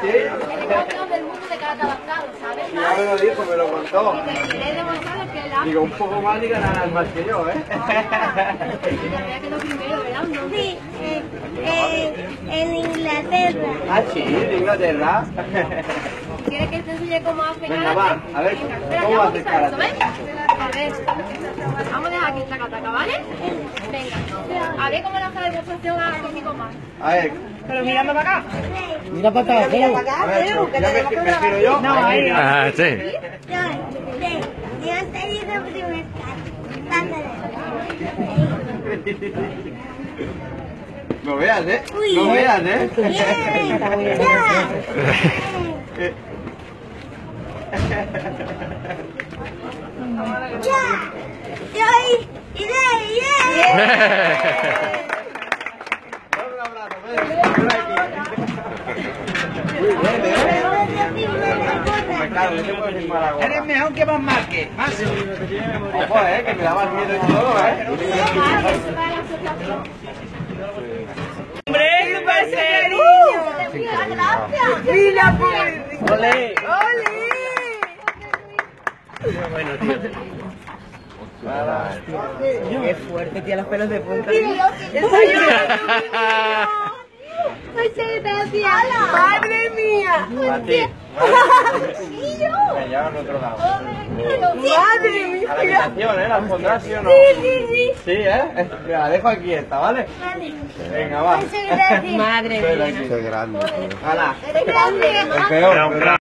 Sí. El campeón del mundo de karate adaptado, ¿sabes? Ya me lo dijo, me lo contó. Y te he demostrado que la... Digo, un poco más y ganarás más que yo, ¿eh? Y ya vea que lo primero, ¿verdad? Sí, en Inglaterra. Ah, sí, de Inglaterra. ¿Quieres que te enseñe cómo hacen Venga, karate? va, a ver, Venga, espera, ¿cómo ya haces vamos a karate? eso, ¿ves? A ver, vamos a dejar aquí esta cataca, ¿vale? Venga, a ver cómo le hace la demostración a conmigo más. A ver, Pero mirando para acá. Mira para acá, a ver, ¿ya me giro yo? No, ahí. Ah, sí. Dios te dice primer No veas, ¿eh? Uy. No veas, ¿eh? Dame un abrazo, ven, ven aquí. Muy bien, ¿eh? Claro, no te puedes ir para la Eres gorra. mejor que Van Márquez. Más. Ojo, que me daba miedo y todo, ¡Hombre, qué parece! ¡Mira, ¡Ole! Qué fuerte, tía, los pelos de punta. ¡Madre mía! A ti. Me llevan al otro lado. ¡Madre A la habitación, ¿eh? ¿Las pondrás, sí o no? Sí. Sí, ¿eh? La dejo aquí esta, ¿vale? Venga, va. Muchas gracias. Madre mía. Soy grande. ¡Hala! Eres grande. El peor.